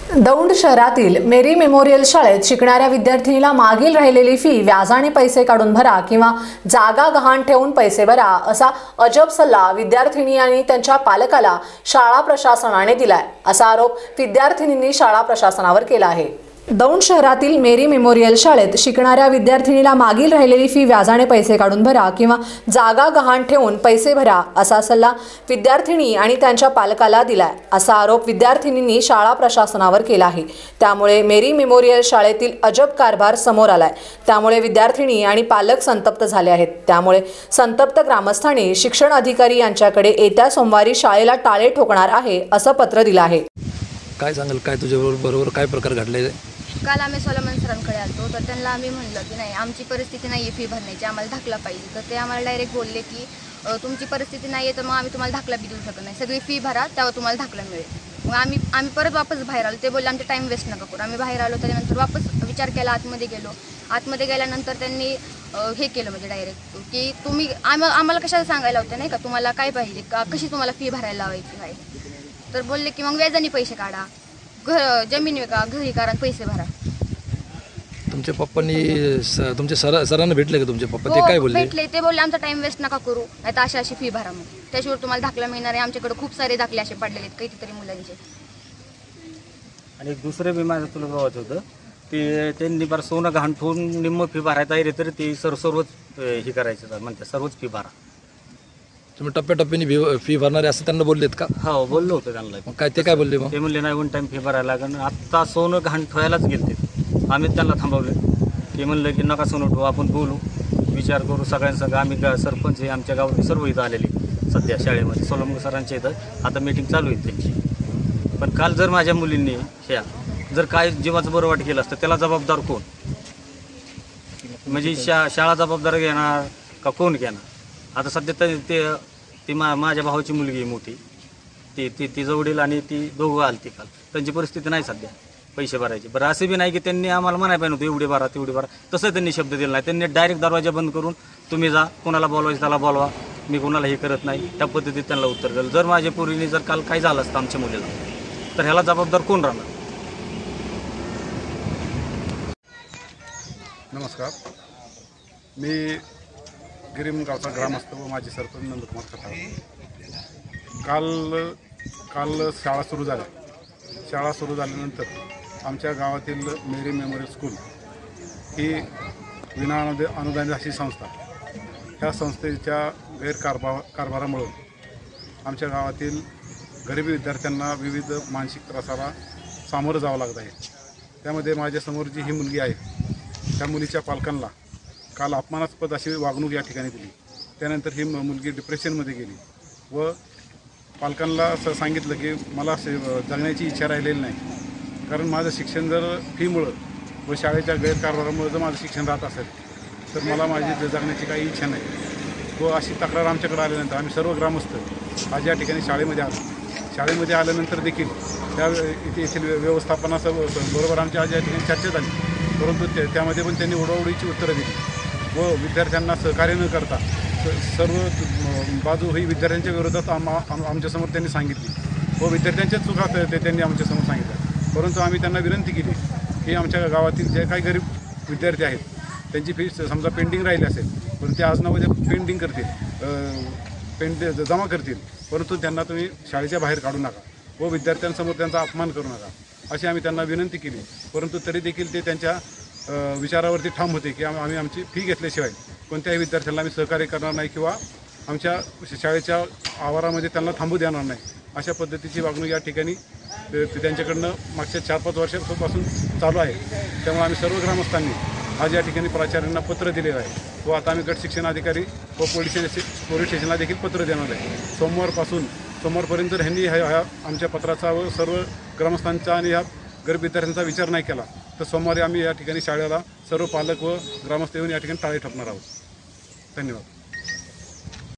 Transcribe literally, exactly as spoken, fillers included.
दौंड शहरातील मेरी मेमोरियल शाळेत शिकणाऱ्या विद्यार्थिनीला मागील राहिलेली फी व्याजाने पैसे काढून भरा किंवा जागा गहाण ठेवून पैसे भरा असा अजब सल्ला विद्यार्थिनी आणि त्यांच्या पालकाला शाळा प्रशासनाने दिलाय असा आरोप विद्यार्थिनींनी शाळा प्रशासनावर केला आहे। दौंड शहरातील मेरी मेमोरियल शाळेत शिकणाऱ्या विद्यार्थिनीला मागील राहिलेली फी व्याजाने पैसे काढून भरा किंवा जागा गहाण ठेवून पैसे भरा असा सल्ला विद्यार्थिनी आणि त्यांच्या पालकाला दिलाय असा आरोप विद्यार्थिनींनी शाळा प्रशासनावर केला आहे। त्यामुळे मेरी मेमोरियल शाळेतील अजब कारभार समोर आलाय। त्यामुळे विद्यार्थिनी आणि पालक संतप्त झाले आहेत। त्यामुळे संतप्त ग्रामस्थांनी शिक्षण अधिकारी यांच्याकडे येत्या सोमवारी शाळेला टाळे ठोकणार आहे असं पत्र दिलं आहे। काय सांगाल, काय तुझ्याबरोबर बरोबर काय प्रकार घडले? काल आम्ही सोलमन सरांकडे आलो तर त्यांना आम्ही म्हणलं की नाही आमची परिस्थिती नाही आहे फी भरण्याची, आम्हाला दाखला पाहिजे। तर ते आम्हाला डायरेक्ट बोलले की तुमची परिस्थिती नाही आहे तर मग आम्ही तुम्हाला दाखला बी देऊ शकत नाही, सगळी फी भरा तेव्हा तुम्हाला दाखला मिळेल। मग आम्ही आम्ही परत वापस बाहेर आलो। ते बोलले आमचे टाईम वेस्ट नका करू। आम्ही बाहेर आलो त्याच्यानंतर वापस विचार केला, आतमध्ये गेलो। आतमध्ये गेल्यानंतर त्यांनी हे केलं म्हणजे डायरेक्ट की तुम्ही आम्हाला आम्हाला कशाला सांगायला होतं नाही का, तुम्हाला काय पाहिजे का, कशी तुम्हाला फी भरायला लावायची आहे। तर बोलले की मग व्याजाने पैसे काढा, घर जमीन विका, घरी करा, पैसे भरा। तुमच्या पप्पांनी तुमच्या सर सरांना भेटले का तुमचे पप्पा? ते काय बोलले? भेटले, ते बोलले आमचा टाइम वेस्ट नका करू, नाही तर अशी अशी फी भरा, मग त्याशिवाय तुम्हाला दाखला मिळणार आहे। आमच्याकडे खूप सारे दाखले असे पडलेले आहेत कितीतरी मुलांचे। आणि दुसरे बी माझं तुला गावात होतं ते त्यांनी बरं सोनं गहाण ठेवून निम्म फी भरायला तयारी तरी ते सर सर्वच हे करायचं म्हणते सर्वच फी भरा। तुम्ही टप्प्याटप्प्याने फी भरणारे असं त्यांना बोललेत का? हो बोललो होतं त्यांना। मग काय ते काय बोलले? मग ते म्हणले नाही वन टाइम फी भरायला लागेल। आत्ता सोनं गहाण ठेवायलाच गेलते, आम्ही त्यांना थांबवले। ते म्हणलं की नका सोनं ठेवू, आपण बोलू, विचार करू सगळ्यांसंग। आम्ही सरपंच हे आमच्या गावात सर्व इथं आलेले सध्या शाळेमध्ये सोलमन सरांच्या इथं आता मीटिंग चालू आहे त्यांची। पण काल जर माझ्या मुलींनी ह्या जर काय जीवाचं बरं वाट केलं असतं त्याला जबाबदार कोण? म्हणजे शा शाळा जबाबदार घेणार का कोण घेणार? आता सध्या तर ते ती मा माझ्या भावाची मुलगी मोठी ती ती ती जवळील आणि ती दोघं आलती काल, त्यांची परिस्थिती नाही सध्या पैसे भरायचे। बरं असं बी नाही की त्यांनी आम्हाला म्हणायला पाहिजे नव्हतं एवढे भरा तेवढे भरा, तसं त्यांनी शब्द दिला नाही। त्यांनी डायरेक्ट दरवाजा बंद करून तुम्ही जा, कोणाला बोलवायचं त्याला बोलवा, मी कोणाला हे करत नाही, त्या पद्धतीत त्यांना उत्तर दिलं। जर माझ्या पोरीने जर काल काय झालं असतं आमच्या मुलीला तर ह्याला जबाबदार कोण राहणार? नमस्कार, मी गिरीम गावचा ग्रामस्थ व माजी सरपंच नंदकुमार खताळ। काल काल शाळा सुरू झाल्या। शाळा सुरू झाल्यानंतर आमच्या गावातील मेरी मेमोरियल स्कूल ही विना अनुद अनुदानित अशी संस्था, ह्या संस्थेच्या गैरकारभार कारभारामुळे आमच्या गावातील गरीब विद्यार्थ्यांना विविध मानसिक त्रासाला सामोरं जावं लागत आहे। त्यामध्ये माझ्यासमोर जी ही मुलगी आहे त्या मुलीच्या पालकांना काल अपमानास्पद अशी वागणूक या ठिकाणी दिली। त्यानंतर ही मुलगी डिप्रेशनमध्ये गेली व पालकांना असं सांगितलं की मला जगण्याची इच्छा राहिलेली नाही, कारण माझं शिक्षण जर फीमुळं व शाळेच्या गैरकारभारामुळे जर माझं शिक्षण राहत असेल तर मला माझी जगण्याची काही इच्छा नाही। व अशी तक्रार आमच्याकडे आल्यानंतर आम्ही सर्व ग्रामस्थ आज या ठिकाणी शाळेमध्ये आलो। शाळेमध्ये आल्यानंतर देखील त्या इथे येथील व्यवस्थापनासह बरोबर आमच्या आज या ठिकाणी चर्चा झाली, परंतु ते त्यामध्ये पण त्यांनी उडवडीची उत्तरं दिली व विद्यार्थ्यांना सहकार्य न करता सर्व बाजू ही विद्यार्थ्यांच्या विरोधात आम आमच्यासमोर त्यांनी सांगितली व विद्यार्थ्यांच्याच चुका ते त्यांनी आमच्यासमोर सांगितलं। परंतु आम्ही त्यांना विनंती केली की आमच्या गावातील जे काही गरीब विद्यार्थी आहेत त्यांची फी समजा पेंडिंग राहिली असेल पण ते आज ना उद्या पेंडिंग करतील, पेंड जमा करतील, परंतु त्यांना तुम्ही शाळेच्या बाहेर काढू नका व विद्यार्थ्यांसमोर त्यांचा अपमान करू नका अशी आम्ही त्यांना विनंती केली। परंतु तरी देखील ते त्यांच्या विचारावरती ठाम होते की आम्ही आमची फी घेतल्याशिवाय कोणत्याही विद्यार्थ्यांना आम्ही सहकार्य करणार नाही किंवा आमच्या शाळेच्या आवारामध्ये त्यांना थांबू देणार नाही, अशा पद्धतीची वागणूक या ठिकाणी त्यांच्याकडनं मागच्या चार पाच वर्षापासून चालू आहे। त्यामुळे आम्ही सर्व ग्रामस्थांनी आज या ठिकाणी प्राचार्यांना पत्र दिलेलं आहे व आता आम्ही गट शिक्षण अधिकारी व पोलीस पोलीस स्टेशनला देखील पत्र देणार आहे। सोमवारपासून सोमवारपर्यंत जर ह्यांनी ह्या आमच्या पत्राचा व सर्व ग्रामस्थांचा आणि ह्या गरीब विद्यार्थ्यांचा विचार नाही केला तर सोमवारी आम्ही या ठिकाणी शाळेला सर्व पालक व ग्रामस्थ येऊन या ठिकाणी टाळे ठोकणार आहोत। धन्यवाद।